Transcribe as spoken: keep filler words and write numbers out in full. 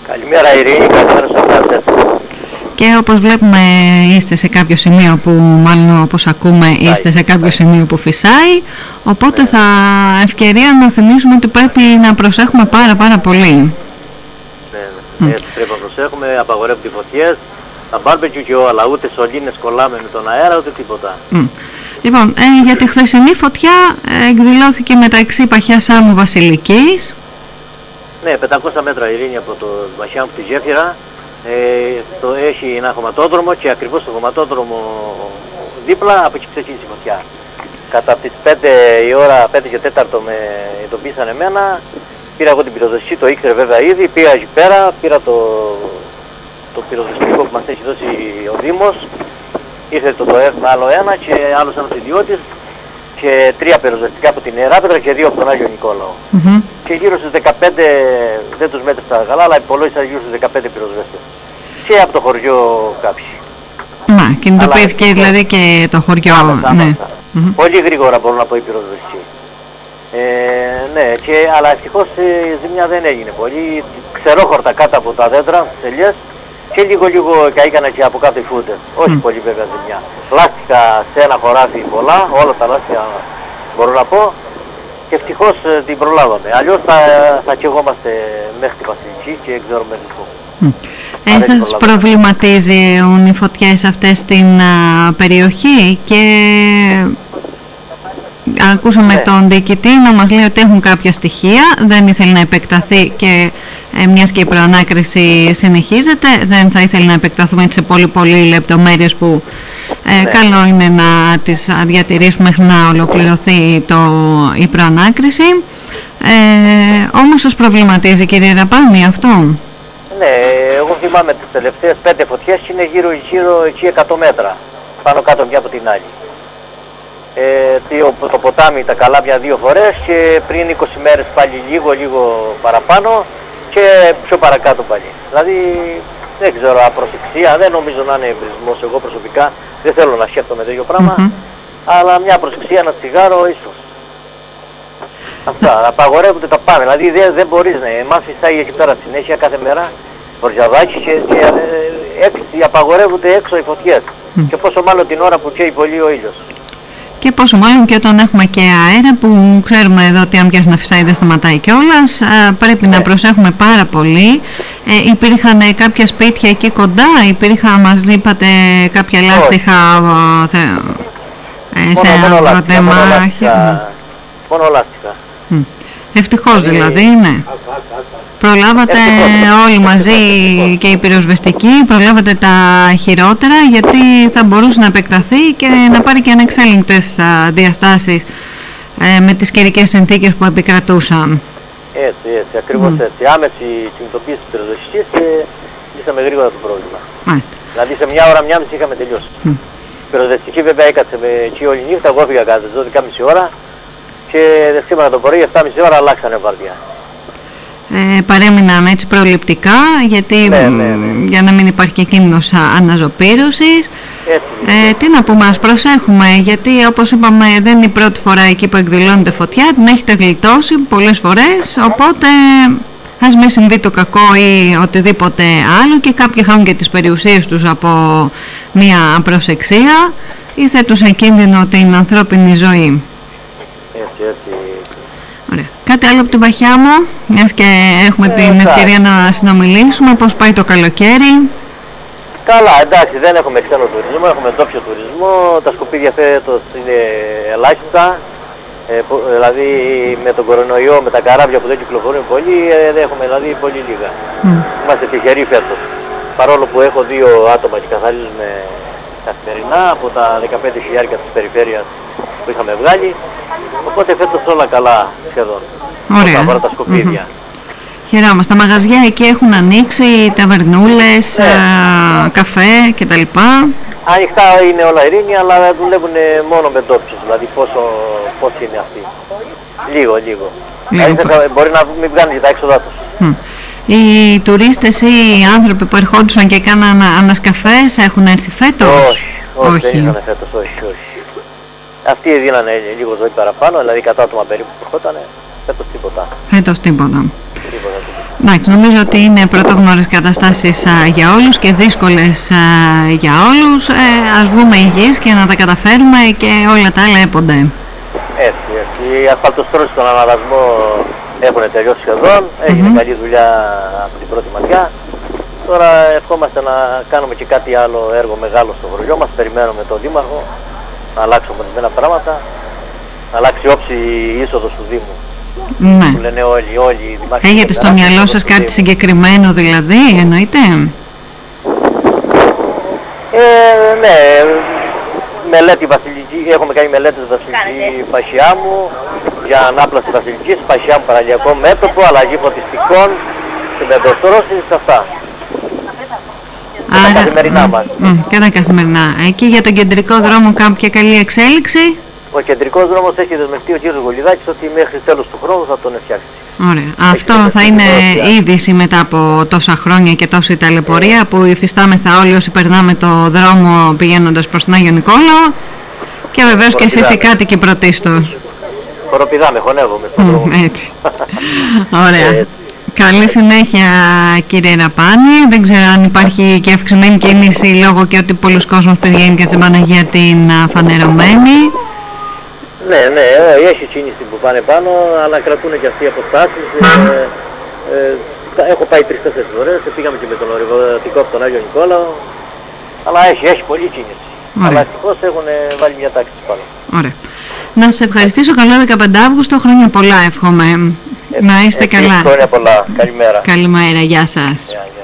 Καλημέρα Ειρήνη, καλημέρα στους ακροατές. Και όπως βλέπουμε είστε σε κάποιο σημείο που, μάλλον όπως ακούμε, φυσάει, είστε σε κάποιο φυσάει. σημείο που φυσάει, οπότε ναι. θα ευκαιρία να θυμίσουμε ότι πρέπει να προσέχουμε πάρα πάρα πολύ. Ναι, ναι. Mm. Έτσι πρέπει να προσέχουμε, απαγορεύονται οι φωτιές, τα μπάρμπεκιου και όλα, ούτε σωλήνες κολλάμε με τον αέρα, ούτε τίποτα. Mm. Λοιπόν, ε, για τη χθεσινή φωτιά ε, εκδηλώθηκε μεταξύ Παχιάς Σάμου Βασιλικής. Ναι, πεντακόσια μέτρα Ειρήνη από το Παχιά από τη Γέφυρα. Ε, το έχει ένα χωματόδρομο και ακριβώς στο χωματόδρομο δίπλα από εκεί ξεκίνησε η φωτιά. Κατά τις πέντε η ώρα, πέντε και τέταρτο με ειδοποίησαν εμένα, πήρα εγώ την πυροσβεστική, το ήξερε βέβαια ήδη, πήγα εκεί πέρα, πήρα το, το πυροσβεστικό που μας έχει δώσει ο Δήμος, ήρθε το ΔΟΕΦ με άλλο ένα και άλλος ένας ιδιώτης και τρία πυροσβεστικά από την Ιεράπετρα και δύο από τον Άγιο Νικόλαο. Mm-hmm. Και γύρω στους δεκαπέντε, δεν τους μέτρησα καλά, αλλά υπολόγισα γύρω στους δεκαπέντε πυροσβέστες. Και από το χωριό κάποιοι. Μα, κινητοποιήθηκε αλλά, δηλαδή και το χωριό. Άμεσα, ναι. άμεσα. Mm-hmm. Πολύ γρήγορα μπορώ να πω η πυροσβεστική. Ε, ναι, και, αλλά ευτυχώς η ζημιά δεν έγινε πολύ. Ξερόχορτα κάτω από τα δέντρα, στις ελιές. Και λίγο λίγο καήκανε και από κάτω οι φούντες. Όχι mm. πολύ βέβαια ζημιά. Λάστιχα σε ένα χωράφι πολλά, όλα τα λάστιχα μπορώ να πω. Και ευτυχώς την προλάβαμε. Αλλιώς θα, θα καιγόμαστε μέχρι την Βασιλική και δεν ξέρουμε μέχρι πού. Mm. Ε, σας προβληματίζουν οι φωτιές αυτές στην α, περιοχή και ακούσαμε ναι. τον διοικητή να μας λέει ότι έχουν κάποια στοιχεία, δεν ήθελε να επεκταθεί και ε, μιας και η προανάκριση συνεχίζεται, δεν θα ήθελε να επεκταθούμε σε πολύ πολύ λεπτομέρειες που ε, ναι. καλό είναι να τις διατηρήσουμε μέχρι να ολοκληρωθεί το, η προανάκριση. Ε, όμως σας προβληματίζει κύριε Ραπάνη αυτό? Ναι, εγώ θυμάμαι τις τελευταίες πέντε φωτιές είναι γύρω γύρω εκεί εκατό μέτρα, πάνω κάτω μια από την άλλη. Ε, το, το ποτάμι τα καλάμια δύο φορές και πριν είκοσι μέρες πάλι λίγο λίγο παραπάνω και πιο παρακάτω πάλι. Δηλαδή δεν ξέρω, απροσεξία, δεν νομίζω να είναι εμπρισμός, εγώ προσωπικά δεν θέλω να σκέφτομαι τέτοιο πράγμα, mm-hmm. αλλά μια προσεξία, ένα τσιγάρο ίσως. Αυτά, απαγορεύονται τα πάμε, δηλαδή δεν, δεν μπορείς να, εμάς φυσάει εκεί πέρα συνέχεια κάθε μέρα βορειαδάκι και, και ε, ε, απαγορεύονται έξω οι φωτιές mm. και πόσο μάλλον την ώρα που καίει πολύ ο ήλιος. Και πόσο μάλλον και όταν έχουμε και αέρα που ξέρουμε εδώ ότι αν πιάσει να φυσάει δεν σταματάει κιόλας, πρέπει ναι. να προσέχουμε πάρα πολύ. Ε, υπήρχαν κάποια σπίτια εκεί κοντά, υπήρχαν, μας είπατε, κάποια λάστιχα θε, ε, σε αγροτεμάχια. Μόνο λάστιχα. Mm. Ευτυχώς δηλαδή, ναι. Προλάβατε όλοι μαζί και οι πυροσβεστικοί, προλάβατε τα χειρότερα γιατί θα μπορούσε να επεκταθεί και να πάρει και ανεξέλεγκτες διαστάσεις ε, με τις καιρικές συνθήκες που επικρατούσαν. Έτσι, έτσι, ακριβώς mm. έτσι. Άμεση κινητοποίηση της πυροσβεστικής και λύσαμε γρήγορα το πρόβλημα. Μάλιστα. Δηλαδή σε μια ώρα, μια μισή είχαμε τελειώσει. Mm. Η πυροσβεστική βέβαια έκατσε με εκεί όλη νύχτα, εγώ έφυγα κατά τις δώδεκα και μισή ώρα και σήμερα το πρωί επτά και μισή ώρα αλλάξανε βάρδια. Ε, παρέμειναν έτσι προληπτικά γιατί ναι, ναι, ναι. για να μην υπάρχει και κίνδυνος αναζωπήρωσης. Ε, τι να πούμε, ας προσέχουμε γιατί όπως είπαμε δεν είναι η πρώτη φορά εκεί που εκδηλώνεται φωτιά, την έχετε γλιτώσει πολλές φορές, οπότε ας μην συμβεί το κακό ή οτιδήποτε άλλο και κάποιοι χάνουν και τις περιουσίες τους από μια απροσεξία ή θέτουν σε κίνδυνο την ανθρώπινη ζωή. Έτσι, έτσι. Ωραία. Κάτι άλλο από την Παχιά μου, μιας και έχουμε ε, την εντάξει. ευκαιρία να συνομιλήσουμε, πώς πάει το καλοκαίρι? Καλά, εντάξει, δεν έχουμε ξένο τουρισμό, έχουμε ντόπιο τουρισμό, τα σκουπίδια φέτος είναι ελάχιστα, ε, που, δηλαδή με τον κορονοϊό, με τα καράβια που δεν κυκλοφορούν πολύ, ε, δεν έχουμε δηλαδή πολύ λίγα. Mm. Είμαστε τυχεροί φέτος, παρόλο που έχω δύο άτομα και καθαρίζουμε καθημερινά από τα δεκαπέντε χιλιάδες της περιφέρειας που είχαμε βγάλει. Οπότε φέτος όλα καλά σχεδόν. Ωραία. Αφορά τα σκουπίδια. Mm-hmm. Χαιρόμαστε. Τα μαγαζιά εκεί έχουν ανοίξει, ταβερνούλες, ναι. α, καφέ κτλ. Ανοιχτά είναι όλα Ειρήνη, αλλά δουλεύουν μόνο με ντόπιους. Δηλαδή πόσο, πώς είναι αυτοί. Λίγο, λίγο. λίγο. Δηλαδή μπορεί να μην βγάλουν και τα έξοδά τους. Mm. Οι τουρίστες ή οι άνθρωποι που ερχόντουσαν και κάναν ανασκαφές έχουν έρθει φέτος? Όχι, όχι, όχι. δεν ήρθαν φέτος, όχι, όχι. Αυτοί δίνανε λίγο ζωή παραπάνω, δηλαδή κατά άτομα περίπου που ερχότανε, φέτος τίποτα. Φέτος τίποτα. Τίποτα, τίποτα. Εντάξει, νομίζω ότι είναι πρωτόγνωρες καταστάσεις α, για όλους και δύσκολες α, για όλους. Ε, ας βγούμε υγιείς και να τα καταφέρουμε και όλα τα άλλα έπονται. Έτσι, έτσι. Οι ασφαλτοστρώσεις στον αναδασμό έχουν τελειώσει σχεδόν. Έγινε mm-hmm. καλή δουλειά από την πρώτη ματιά. Τώρα ευχόμαστε να κάνουμε και κάτι άλλο έργο μεγάλο στο χωριό μας. Περιμένουμε τον Δήμαρχο να αλλάξουμε ορισμένα πράγματα. Να αλλάξει όψη η είσοδος του Δήμου. Ναι. Που λένε όλοι, όλοι οι δημάρχοι. Έχετε στο μυαλό σας κάτι συγκεκριμένο δηλαδή, εννοείται? Ε, ναι, μελέτη βασιλική, έχουμε κάνει μελέτες βασιλική Πασιάμου για ανάπλαση βασιλικής, Πασιάμου παραλιακό μέτωπο, αλλαγή φωτιστικών, συμμετοστρώσεις, αυτά. Άρα, τα καθημερινά μας. Μ, και τα καθημερινά. Εκεί για τον κεντρικό δρόμο κάποια καλή εξέλιξη? Ο κεντρικός δρόμος έχει δεσμευτεί ο κύριος Γολιδάκης ότι μέχρι τέλος του χρόνου θα τον φτιάξει. Ωραία. Αυτό θα είναι είδηση μετά από τόσα χρόνια και τόση ταλαιπωρία που υφιστάμεθα όλοι όσοι περνάμε το δρόμο πηγαίνοντας προς τον Άγιο Νικόλαο και βεβαίως και εσείς οι κάτοικοι πρωτίστως. Χοροπηδάμε, χωνεύομαι στον δρόμο. Έτσι. Ωραία. Καλή συνέχεια κύριε Ραπάνη. Δεν ξέρω αν υπάρχει και αυξημένη κίνηση λόγω και ότι πολλοί κόσμος πηγαίνει και στην Παναγία την φανερωμένη. Ναι, ναι, έχει κίνηση που πάνε πάνω, αλλά κρατούν και αυτοί οι αποστάσεις. Ε, ε, έχω πάει τρεις-τέσσερις φορές, πήγαμε και με τον ορειβατικό από τον Άγιο Νικόλαο, αλλά έχει, έχει πολλή κίνηση. Ωραία. Αλλά ευτυχώς έχουν βάλει μια τάξη πάνω. Ωραία. Να σας ευχαριστήσω, καλό δεκαπέντε Αυγούστου, χρόνια πολλά εύχομαι. Ε, Να είστε ε, καλά. Χρόνια πολλά, καλημέρα. Καλημέρα, γεια σας. Yeah, yeah.